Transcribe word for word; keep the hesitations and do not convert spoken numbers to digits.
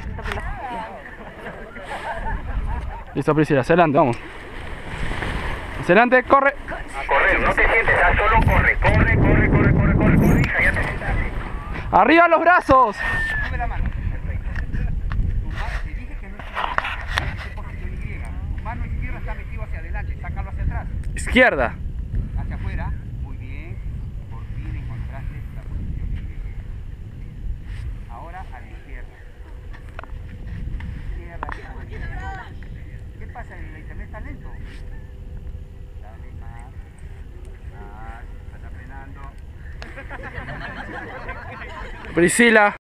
Listo, Priscila, hacia adelante, vamos. Hacia adelante, corre. A correr, no te sientes, ah, solo corre, corre, corre, corre, corre, corre, corre, hija, ya te sentaste. ¡Arriba los brazos! Sube la mano, perfecto. Tu mano, te dije que no es posición Y. Tu mano izquierda está metida hacia adelante, sácalo hacia atrás. Izquierda. Hacia afuera, muy bien. Por fin encontraste la posición Y. Ahora a la izquierda. Izquierda, izquierda. ¿Qué pasa? ¿El internet está lento? Dale más. Más. Está frenando. Priscila.